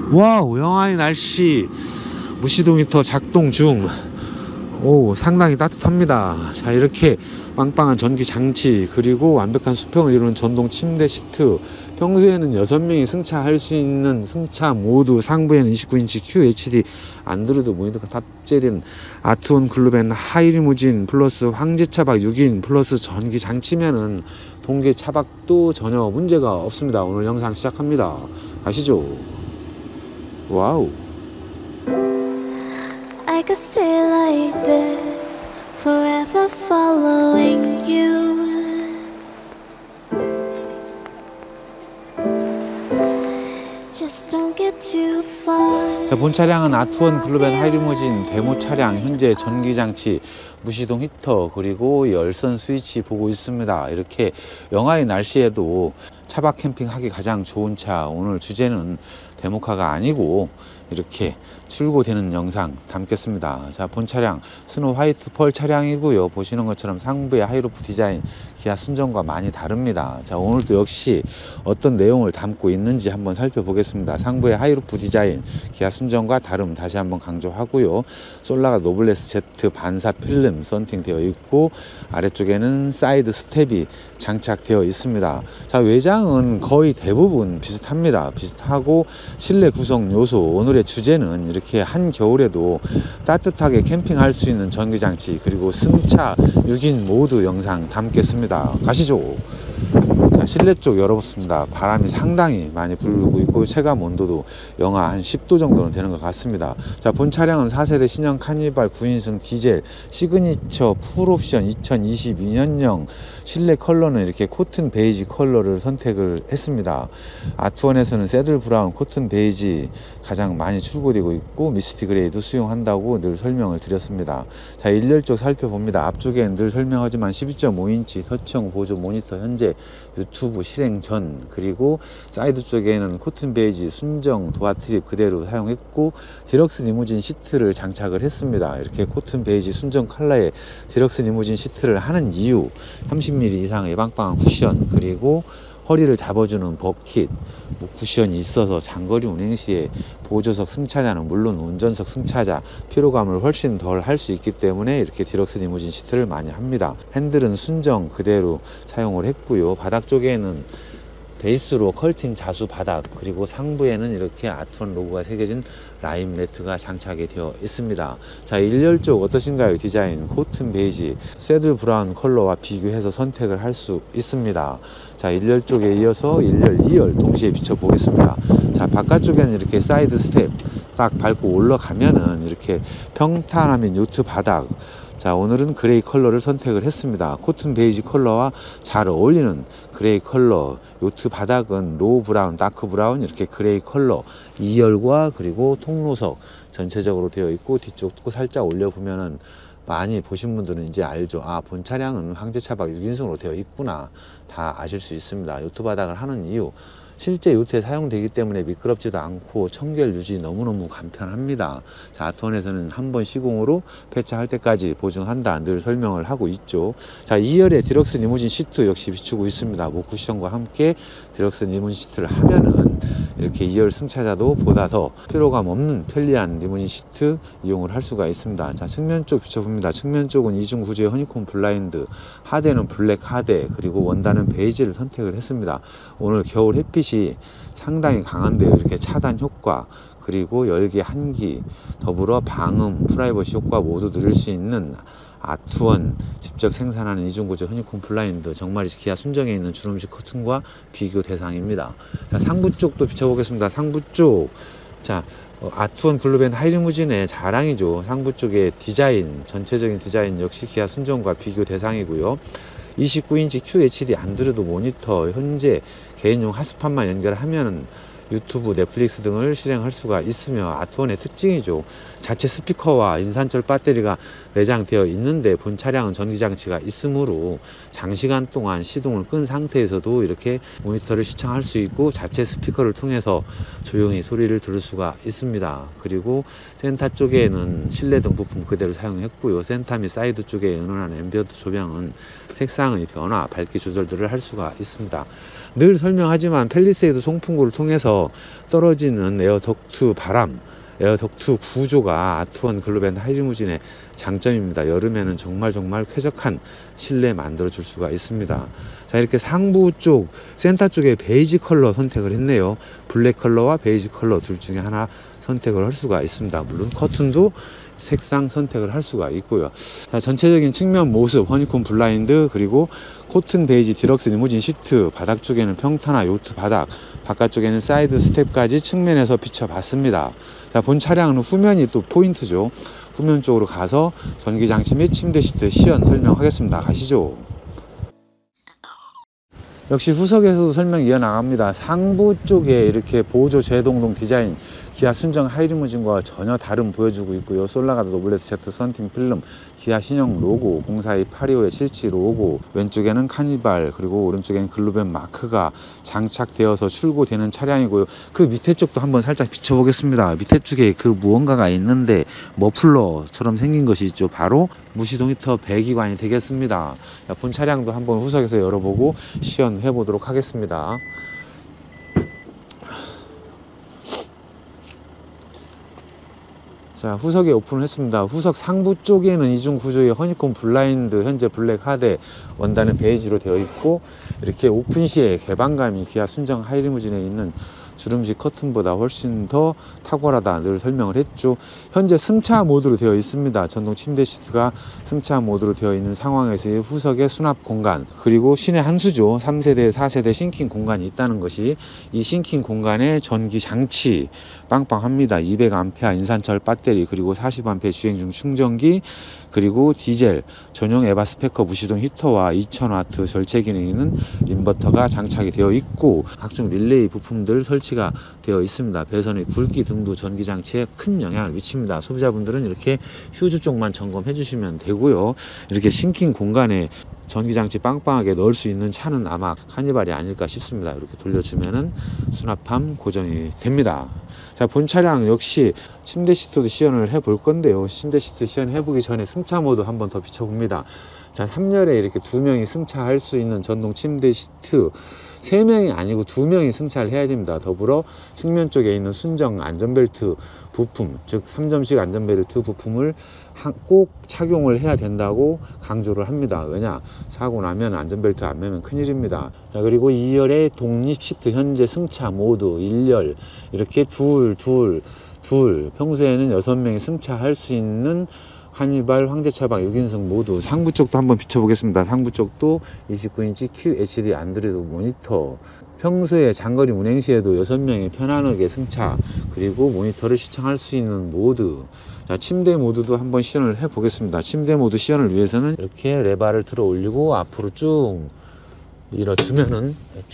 와우, 영하의 날씨. 무시동 히터 작동 중. 오, 상당히 따뜻합니다. 자, 이렇게 빵빵한 전기 장치, 그리고 완벽한 수평을 이루는 전동 침대 시트. 평소에는 6명이 승차할 수 있는 승차 모두, 상부에는 29인치 QHD 안드로이드 모니터가 탑재된 아트원 글로벤 하이리무진 플러스 황제 차박 6인 플러스 전기 장치면은 동계 차박도 전혀 문제가 없습니다. 오늘 영상 시작합니다. 가시죠. 와우. I could stay like this, forever following you. Just don't get too far. 자, 본 차량은 아트원 글로벤 하이리무진 데모 차량. 현재 전기장치, 무시동 히터, 그리고 열선 스위치 보고 있습니다. 이렇게 영하의 날씨에도 차박 캠핑하기 가장 좋은 차. 오늘 주제는 데모카가 아니고 이렇게 출고되는 영상 담겠습니다. 자, 본 차량 스노우 화이트 펄 차량이고요. 보시는 것처럼 상부의 하이루프 디자인 기아 순정과 많이 다릅니다. 자, 오늘도 역시 어떤 내용을 담고 있는지 한번 살펴보겠습니다. 상부의 하이루프 디자인 기아 순정과 다름 다시 한번 강조하고요. 솔라가 노블레스 Z 반사 필름 썬팅 되어 있고, 아래쪽에는 사이드 스텝이 장착되어 있습니다. 자, 외장은 거의 대부분 비슷합니다. 비슷하고 실내 구성 요소, 오늘의 주제는 이렇게 한겨울에도 따뜻하게 캠핑할 수 있는 전기장치, 그리고 승차 6인 모두 영상 담겠습니다. 가시죠. 자, 실내 쪽 열어봤습니다. 바람이 상당히 많이 불고 있고 체감 온도도 영하 한 10도 정도는 되는 것 같습니다. 자, 본 차량은 4세대 신형 카니발 9인승 디젤 시그니처 풀옵션 2022년형. 실내 컬러는 이렇게 코튼 베이지 컬러를 선택을 했습니다. 아트원에서는 새들 브라운, 코튼 베이지 가장 많이 출고되고 있고, 미스티 그레이도 수용한다고 늘 설명을 드렸습니다. 자, 일렬 쪽 살펴봅니다. 앞쪽엔 늘 설명하지만 12.5인치 터치형 보조 모니터 현재 유튜브 실행 전, 그리고 사이드 쪽에는 코튼 베이지 순정 도어 트립 그대로 사용했고, 디럭스 리무진 시트를 장착을 했습니다. 이렇게 코튼 베이지 순정 컬러의 디럭스 리무진 시트를 하는 이유, 30mm 이상의 빵빵한 쿠션, 그리고 허리를 잡아주는 버킷 쿠션이 있어서 장거리 운행 시에 보조석 승차자는 물론 운전석 승차자 피로감을 훨씬 덜 할 수 있기 때문에 이렇게 디럭스 리무진 시트를 많이 합니다. 핸들은 순정 그대로 사용을 했고요. 바닥 쪽에는 베이스로 컬팅 자수 바닥, 그리고 상부에는 이렇게 아트원 로고가 새겨진 라인 매트가 장착이 되어 있습니다. 자, 일렬 쪽 어떠신가요? 디자인 코튼 베이지 새들 브라운 컬러와 비교해서 선택을 할 수 있습니다. 자, 일렬 쪽에 이어서 일렬 2열 동시에 비춰 보겠습니다. 자, 바깥쪽에는 이렇게 사이드 스텝 딱 밟고 올라가면은 이렇게 평탄함인 요트 바닥. 자, 오늘은 그레이 컬러를 선택을 했습니다. 코튼 베이지 컬러와 잘 어울리는 그레이 컬러. 요트 바닥은 로우 브라운, 다크 브라운 이렇게 그레이 컬러. 2열과 그리고 통로석 전체적으로 되어 있고, 뒤쪽도 살짝 올려보면은 많이 보신 분들은 이제 알죠. 아, 본 차량은 황제 차박 6인승으로 되어 있구나. 다 아실 수 있습니다. 요트 바닥을 하는 이유, 실제 요트에 사용되기 때문에 미끄럽지도 않고 청결 유지 너무너무 간편합니다. 자, 아트원에서는 한 번 시공으로 폐차할 때까지 보증한다 늘 설명을 하고 있죠. 자, 2열의 디럭스 리무진 시트 역시 비추고 있습니다. 목 쿠션과 함께 디럭스 리무진 시트를 하면은 이렇게 2열 승차자도 보다 더 피로감 없는 편리한 리무진 시트 이용을 할 수가 있습니다. 자, 측면 쪽 비춰봅니다. 측면 쪽은 이중 구조의 허니콤 블라인드, 하대는 블랙 하대, 그리고 원단은 베이지를 선택을 했습니다. 오늘 겨울 햇빛이 상당히 강한데요. 이렇게 차단 효과, 그리고 열기 한기, 더불어 방음, 프라이버시 효과 모두 누릴 수 있는 아트원 직접 생산하는 이중구조 허니콤 블라인드, 정말 기아 순정에 있는 주름식 커튼과 비교 대상입니다. 자, 상부 쪽도 비춰보겠습니다. 상부 쪽. 자, 아트원 글로벤 하이리무진의 자랑이죠. 상부 쪽의 디자인, 전체적인 디자인 역시 기아 순정과 비교 대상이고요. 29인치 QHD 안드로이드 모니터, 현재 개인용 핫스팟만 연결하면 유튜브, 넷플릭스 등을 실행할 수가 있으며 아트원의 특징이죠. 자체 스피커와 인산철 배터리가 내장되어 있는데 본 차량은 전기장치가 있으므로 장시간 동안 시동을 끈 상태에서도 이렇게 모니터를 시청할 수 있고, 자체 스피커를 통해서 조용히 소리를 들을 수가 있습니다. 그리고 센터 쪽에는 실내등 부품 그대로 사용했고요. 센터 및 사이드 쪽에 은은한 앰비언트 조명은 색상의 변화, 밝기 조절들을 할 수가 있습니다. 늘 설명하지만 팰리세이드 송풍구를 통해서 떨어지는 에어 덕트 바람, 에어 덕트 구조가 아트원 글로벤 하이리무진의 장점입니다. 여름에는 정말 쾌적한 실내 만들어 줄 수가 있습니다. 자, 이렇게 상부 쪽 센터 쪽에 베이지 컬러 선택을 했네요. 블랙 컬러와 베이지 컬러 둘 중에 하나 선택을 할 수가 있습니다. 물론 커튼도 색상 선택을 할 수가 있고요. 자, 전체적인 측면 모습, 허니콤 블라인드, 그리고 코튼 베이지 디럭스 리무진 시트, 바닥 쪽에는 평탄화 요트 바닥, 바깥쪽에는 사이드 스텝까지 측면에서 비춰봤습니다. 자, 본 차량은 후면이 또 포인트죠. 후면 쪽으로 가서 전기장치 및 침대 시트 시연 설명하겠습니다. 가시죠. 역시 후석에서도 설명 이어나갑니다. 상부 쪽에 이렇게 보조 제동동 디자인, 기아 순정 하이리무진과 전혀 다름 보여주고 있고요. 솔라가드 노블레스 제트 썬팅 필름, 기아 신형 로고, 042-825-77 로고, 왼쪽에는 카니발, 그리고 오른쪽에는 글로벤 마크가 장착되어서 출고되는 차량이고요. 그 밑에 쪽도 한번 살짝 비춰보겠습니다. 밑에 쪽에 그 무언가가 있는데 머플러처럼 생긴 것이 있죠. 바로 무시동 히터 배기관이 되겠습니다. 자, 본 차량도 한번 후석에서 열어보고 시연해 보도록 하겠습니다. 자, 후석에 오픈을 했습니다. 후석 상부 쪽에는 이중 구조의 허니콤 블라인드, 현재 블랙 하대, 원단은 베이지로 되어 있고, 이렇게 오픈 시에 개방감이 기아 순정 하이리무진에 있는 주름식 커튼보다 훨씬 더 탁월하다 늘 설명을 했죠. 현재 승차 모드로 되어 있습니다. 전동 침대 시트가 승차 모드로 되어 있는 상황에서의 후석의 수납 공간, 그리고 신의 한 수죠. 3세대 4세대 싱킹 공간이 있다는 것이, 이 싱킹 공간에 전기 장치 빵빵합니다. 200A 인산철 배터리, 그리고 40A 주행 중 충전기, 그리고 디젤 전용 에바 스페커 무시동 히터와 2000W 절제 기능 있는 인버터가 장착이 되어 있고, 각종 릴레이 부품들 설치가 되어 있습니다. 배선의 굵기 등도 전기 장치에 큰 영향을 미칩니다. 소비자분들은 이렇게 휴즈 쪽만 점검해 주시면 되고요. 이렇게 싱킹 공간에 전기장치 빵빵하게 넣을 수 있는 차는 아마 카니발이 아닐까 싶습니다. 이렇게 돌려주면은 수납함 고정이 됩니다. 자, 본 차량 역시 침대 시트도 시연을 해 볼 건데요. 침대 시트 시연해 보기 전에 승차 모드 한번 더 비춰봅니다. 자, 3열에 이렇게 2명이 승차할 수 있는 전동 침대 시트, 3명이 아니고 2명이 승차를 해야 됩니다. 더불어 측면 쪽에 있는 순정 안전벨트 부품, 즉 3점식 안전벨트 부품을 꼭 착용을 해야 된다고 강조를 합니다. 왜냐? 사고 나면 안전벨트 안 매면 큰일입니다. 자, 그리고 2열의 독립 시트, 현재 승차 모드 1열, 이렇게 둘, 평소에는 6명이 승차할 수 있는 카니발 황제차박 6인승 모두. 상부 쪽도 한번 비춰보겠습니다. 상부 쪽도 29인치 QHD 안드로이드 모니터, 평소에 장거리 운행 시에도 6명이 편안하게 승차, 그리고 모니터를 시청할 수 있는 모드. 자, 침대 모드도 한번 시연을 해 보겠습니다. 침대 모드 시연을 위해서는 이렇게 레바를 들어 올리고 앞으로 쭉 밀어주면은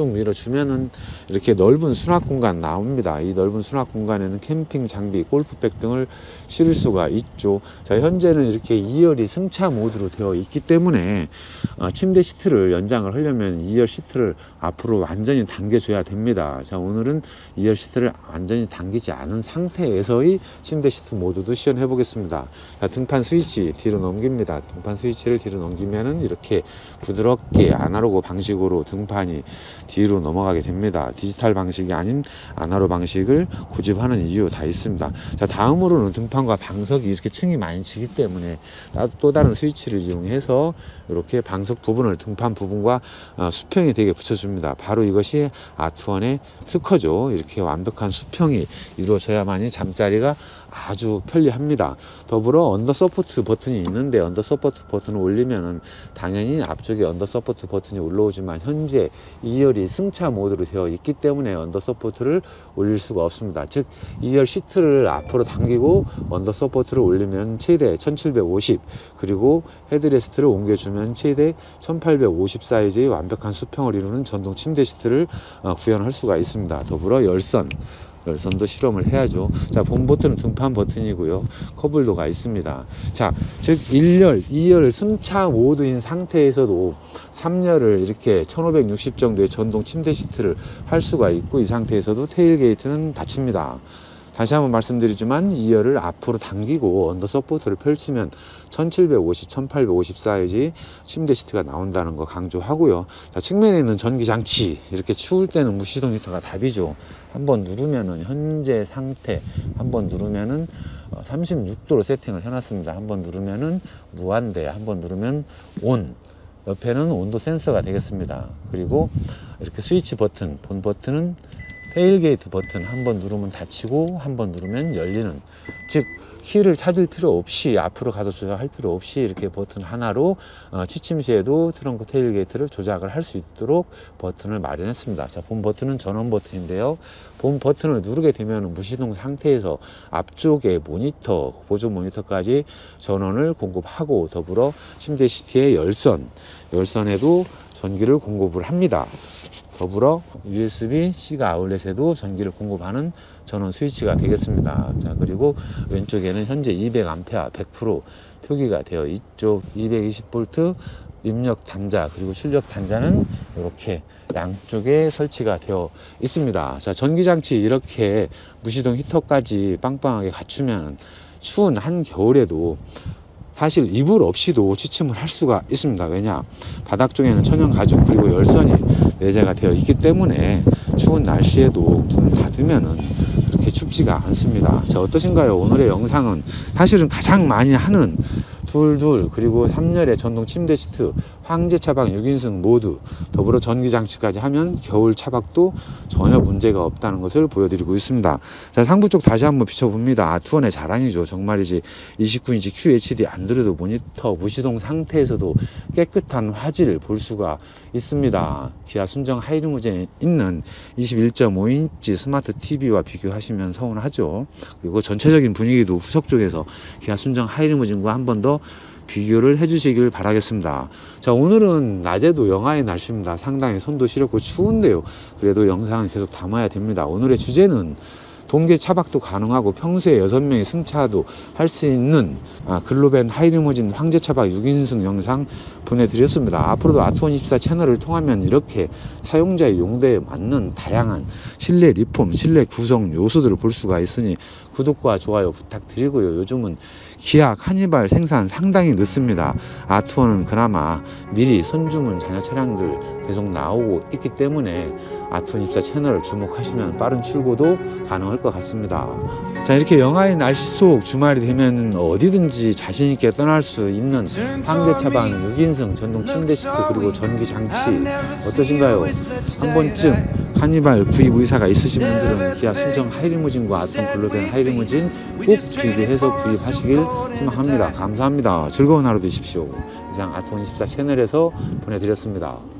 이렇게 넓은 수납 공간 나옵니다. 이 넓은 수납 공간에는 캠핑 장비, 골프백 등을 실을 수가 있죠. 자, 현재는 이렇게 2열이 승차 모드로 되어 있기 때문에 침대 시트를 연장을 하려면 2열 시트를 앞으로 완전히 당겨줘야 됩니다. 자, 오늘은 2열 시트를 완전히 당기지 않은 상태에서의 침대 시트 모드도 시연해 보겠습니다. 자, 등판 스위치 뒤로 넘깁니다. 등판 스위치를 뒤로 넘기면은 이렇게 부드럽게 아날로그 방식으로 등판이 뒤로 넘어가게 됩니다. 디지털 방식이 아닌 아날로그 방식을 고집하는 이유 다 있습니다. 자, 다음으로는 등판과 방석이 이렇게 층이 많이 지기 때문에 또 다른 스위치를 이용해서 이렇게 방석 부분을 등판 부분과 수평이 되게 붙여줍니다. 바로 이것이 아트원의 특허죠. 이렇게 완벽한 수평이 이루어져야만이 잠자리가 아주 편리합니다. 더불어 언더 서포트 버튼이 있는데, 언더 서포트 버튼을 올리면은 당연히 앞쪽에 언더 서포트 버튼이 올라오지만 현재 2열이 승차 모드로 되어 있기 때문에 언더 서포트를 올릴 수가 없습니다. 즉 2열 시트를 앞으로 당기고 언더 서포트를 올리면 최대 1750, 그리고 헤드레스트를 옮겨주면 최대 1850 사이즈의 완벽한 수평을 이루는 전동 침대 시트를 구현할 수가 있습니다. 더불어 열선도 실험을 해야죠. 자, 본 버튼은 등판 버튼이고요. 컵홀더가 있습니다. 자, 즉 1열, 2열 승차 모드인 상태에서도 3열을 이렇게 1560 정도의 전동 침대 시트를 할 수가 있고, 이 상태에서도 테일게이트는 닫힙니다. 다시 한번 말씀드리지만 2열을 앞으로 당기고 언더 서포트를 펼치면 1750, 1850 사이즈 침대 시트가 나온다는 거 강조하고요. 자, 측면에 있는 전기 장치, 이렇게 추울 때는 무시동 히터가 답이죠. 한번 누르면은 현재 상태, 한번 누르면은 36도로 세팅을 해놨습니다. 한번 누르면은 무한대, 한번 누르면 온. 옆에는 온도 센서가 되겠습니다. 그리고 이렇게 스위치 버튼, 본 버튼은 테일게이트 버튼, 한번 누르면 닫히고 한번 누르면 열리는, 즉 키를 찾을 필요 없이 앞으로 가서 조작할 필요 없이 이렇게 버튼 하나로 취침 시에도 트렁크 테일게이트를 조작을 할 수 있도록 버튼을 마련했습니다. 자, 본 버튼은 전원 버튼인데요. 본 버튼을 누르게 되면 무시동 상태에서 앞쪽에 모니터, 보조 모니터까지 전원을 공급하고 더불어 침대 시트의 열선에도 전기를 공급을 합니다. 더불어 USB-C가 아울렛에도 전기를 공급하는 전원 스위치가 되겠습니다. 자, 그리고 왼쪽에는 현재 200A 100% 표기가 되어 있죠. 220V 입력 단자, 그리고 출력 단자는 이렇게 양쪽에 설치가 되어 있습니다. 자, 전기장치 이렇게 무시동 히터까지 빵빵하게 갖추면 추운 한겨울에도 사실 이불 없이도 취침을 할 수가 있습니다. 왜냐? 바닥 쪽에는 천연 가죽 그리고 열선이 내재가 되어 있기 때문에 추운 날씨에도 문을 닫으면은 그렇게 춥지가 않습니다. 자, 어떠신가요? 오늘의 영상은 사실은 가장 많이 하는 둘 그리고 3열의 전동 침대 시트, 황제 차박 6인승 모두 더불어 전기 장치까지 하면 겨울 차박도 전혀 문제가 없다는 것을 보여드리고 있습니다. 자, 상부 쪽 다시 한번 비춰봅니다. 아트원의 자랑이죠. 정말이지 29인치 QHD 안드로이드 모니터 무시동 상태에서도 깨끗한 화질을 볼 수가 있습니다. 기아 순정 하이리무진에 있는 21.5인치 스마트 TV와 비교하시면 서운하죠. 그리고 전체적인 분위기도 후석 쪽에서 기아 순정 하이리무진과 한 번 더 비교를 해주시길 바라겠습니다. 자, 오늘은 낮에도 영하의 날씨입니다. 상당히 손도 시렵고 추운데요. 그래도 영상은 계속 담아야 됩니다. 오늘의 주제는 동계 차박도 가능하고 평소에 6명이 승차도 할 수 있는 글로벤 하이리무진 황제 차박 6인승 영상 보내드렸습니다. 앞으로도 아트원24 채널을 통하면 이렇게 사용자의 용도에 맞는 다양한 실내 리폼, 실내 구성 요소들을 볼 수가 있으니 구독과 좋아요 부탁드리고요. 요즘은 기아 카니발 생산 상당히 늦습니다. 아트원은 그나마 미리 선주문 자녀 차량들 계속 나오고 있기 때문에 아트원24 채널을 주목하시면 빠른 출고도 가능할 것 같습니다. 자, 이렇게 영하의 날씨 속 주말이 되면 어디든지 자신있게 떠날 수 있는 황제 차박 6인승 전동 침대 시트 그리고 전기 장치 어떠신가요? 한 번쯤 카니발 구입 의사가 있으신 분들은 기아 순정 하이리무진과 아트원 글로벤 하이리무진 꼭 비교해서 구입하시길 희망합니다. 감사합니다. 즐거운 하루 되십시오. 이상 아트원24 채널에서 보내드렸습니다.